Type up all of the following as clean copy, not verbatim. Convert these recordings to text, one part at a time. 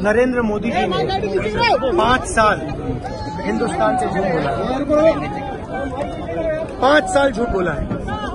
नरेंद्र मोदी जी ने 5 साल हिंदुस्तान से झूठ बोला है। 5 साल झूठ बोला है।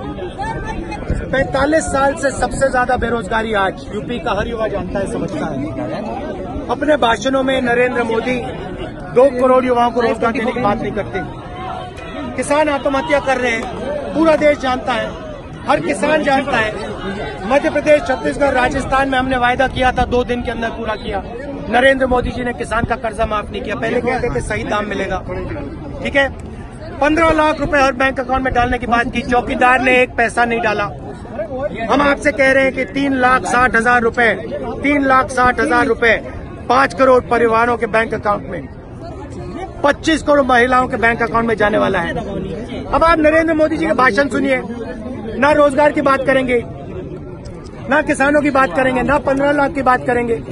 45 साल से सबसे ज्यादा बेरोजगारी आज यूपी का हर युवा जानता है, समझता है। अपने भाषणों में नरेंद्र मोदी 2 करोड़ युवाओं को रोजगार देने की बात नहीं करते। किसान आत्महत्या कर रहे हैं, पूरा देश जानता है, हर किसान जानता है। मध्य प्रदेश, छत्तीसगढ़, राजस्थान में हमने वायदा किया था, 2 दिन के अंदर पूरा किया। नरेंद्र मोदी जी ने किसान का कर्जा माफ नहीं किया। पहले कहते थे सही दाम मिलेगा, ठीक है। 15 लाख रुपए हर बैंक अकाउंट में डालने की बात की, चौकीदार ने 1 पैसा नहीं डाला। हम आपसे कह रहे हैं कि 3,60,000 रुपए 3,60,000 रुपए 5 करोड़ परिवारों के बैंक अकाउंट में, 25 करोड़ महिलाओं के बैंक अकाउंट में जाने वाला है। अब आप नरेंद्र मोदी जी के भाषण सुनिए, ना रोजगार की बात करेंगे, ना किसानों की बात करेंगे, ना 15 लाख की बात करेंगे।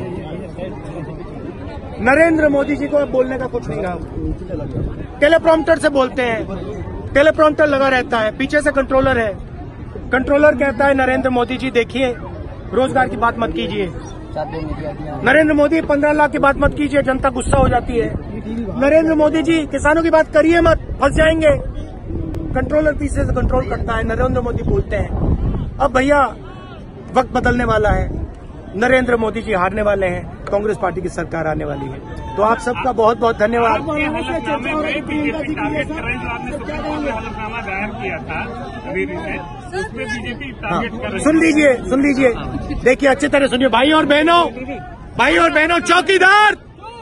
नरेंद्र मोदी जी को बोलने का कुछ नहीं रहा। टेलीप्रॉम्प्टर से बोलते हैं, टेलीप्रॉम्प्टर लगा रहता है, पीछे से कंट्रोलर है। कंट्रोलर कहता है नरेंद्र मोदी जी देखिए, रोजगार की बात मत कीजिए। नरेंद्र मोदी 15 लाख की बात मत कीजिए, जनता गुस्सा हो जाती है। नरेंद्र मोदी जी किसानों की बात करिए मत, फंस जाएंगे। कंट्रोलर पीछे से कंट्रोल करता है, नरेंद्र मोदी बोलते हैं। अब भैया वक्त बदलने वाला है, नरेंद्र मोदी जी हारने वाले हैं, कांग्रेस पार्टी की सरकार आने वाली है। तो आप सबका बहुत बहुत धन्यवाद। सुन लीजिए, देखिए अच्छी तरह सुनिए भाई और बहनों, चौकीदार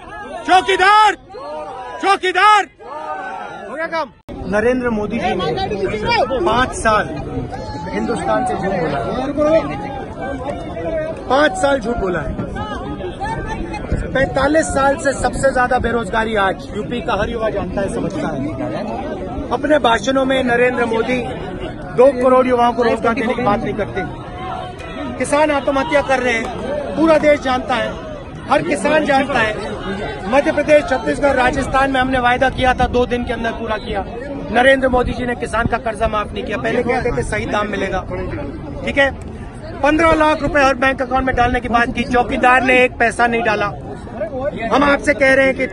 हो गया काम। नरेंद्र मोदी जी ने 5 साल हिंदुस्तान से झूठ बोला है। 5 साल झूठ बोला है। 45 साल से सबसे ज्यादा बेरोजगारी आज यूपी का हर युवा जानता है, समझता है। अपने भाषणों में नरेंद्र मोदी 2 करोड़ युवाओं को रोजगार देने की बात नहीं करते। किसान आत्महत्या कर रहे हैं, पूरा देश जानता है, हर किसान जानता है। मध्य प्रदेश, छत्तीसगढ़, राजस्थान में हमने वायदा किया था, 2 दिन के अंदर पूरा किया। नरेंद्र मोदी जी ने किसान का कर्जा माफ नहीं किया। पहले कहते थे सही दाम मिलेगा, ठीक है। 15 लाख रुपए हर बैंक अकाउंट में डालने की बात की, चौकीदार ने 1 पैसा नहीं डाला। हम आपसे कह रहे हैं कि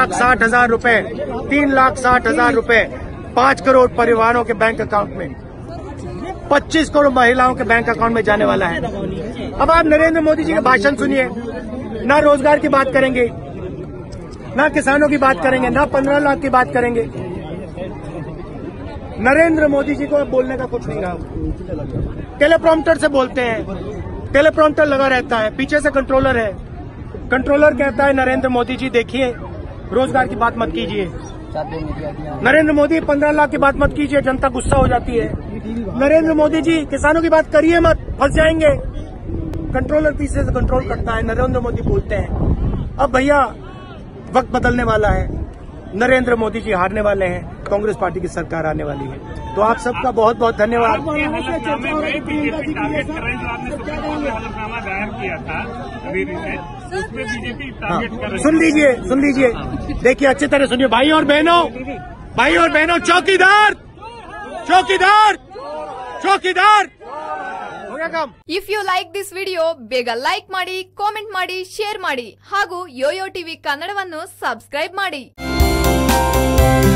3,60,000 रुपए 5 करोड़ परिवारों के बैंक अकाउंट में, 25 करोड़ महिलाओं के बैंक अकाउंट में जाने वाला है। अब आप नरेंद्र मोदी जी के भाषण सुनिए, ना रोजगार की बात करेंगे, ना किसानों की बात करेंगे, ना 15 लाख की बात करेंगे। नरेंद्र मोदी जी को बोलने का कुछ नहीं रहा। टेलीप्रॉम्प्टर से बोलते हैं, टेलीप्रॉम्प्टर लगा रहता है, पीछे से कंट्रोलर है। कंट्रोलर कहता है नरेंद्र मोदी जी देखिए, रोजगार की बात मत कीजिए। नरेंद्र मोदी 15 लाख की बात मत कीजिए, जनता गुस्सा हो जाती है। नरेंद्र मोदी जी किसानों की बात करिए मत, फंस जाएंगे। कंट्रोलर पीछे से कंट्रोल करता है, नरेंद्र मोदी बोलते हैं। अब भैया वक्त बदलने वाला है, नरेंद्र मोदी जी हारने वाले हैं, कांग्रेस पार्टी की सरकार आने वाली है। तो आप सबका बहुत बहुत धन्यवाद। सुन लीजिए, देखिए अच्छी तरह सुनिए भाई और बहनों, चौकीदार हो गया काम। If you like this video ಬೇಗ ಲೈಕ್ ಮಾಡಿ, ಕಾಮೆಂಟ್ ಮಾಡಿ, ಶೇರ್ ಮಾಡಿ ಹಾಗೂ ಯೋಯೋ ಟಿವಿ ಕನ್ನಡವನ್ನು ಸಬ್ಸ್ಕ್ರೈಬ್ ಮಾಡಿ।